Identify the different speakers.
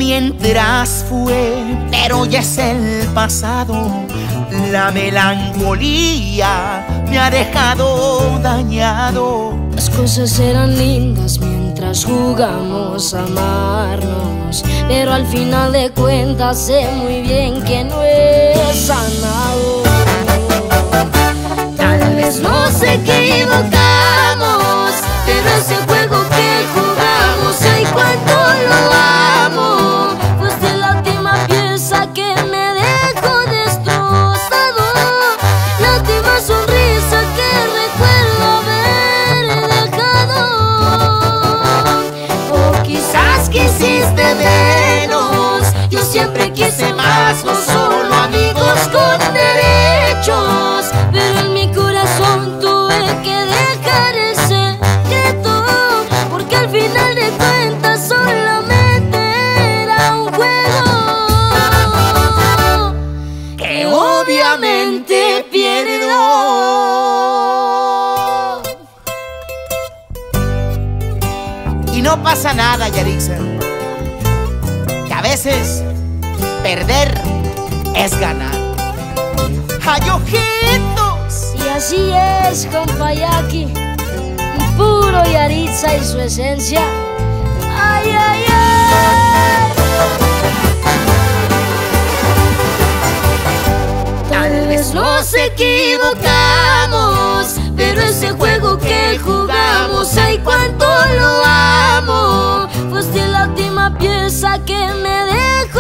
Speaker 1: mientras fue, pero ya es el pasado. La melancolía me ha dejado dañado.
Speaker 2: Las cosas eran lindas mientras jugamos a amarnos, pero al final de cuentas sé muy bien que no he sanado. Tal vez nos equivocamos, pero ese juego que jugamos, ay, cuánto lo amo. Fuiste la última pieza que me dejó destrozado, la última sonrisa que recuerdo haber dejado. O quizás quisiste menos, yo siempre quise más, no solo amigos con derechos, pero en mi corazón tuve que dejar el secreto, porque al final de cuentas solamente era un juego que obviamente pierdo.
Speaker 1: Y no pasa nada, Yarixa, que a veces perder es ganar. ¡Ay, ojitos!
Speaker 2: Y así es, compa Jackie, puro Yaritza y su esencia. ¡Ay, ay, ay! Tal vez nos equivocamos, pero ese juego que jugamos, ay, cuánto lo amo. Fuiste la última pieza que me dejó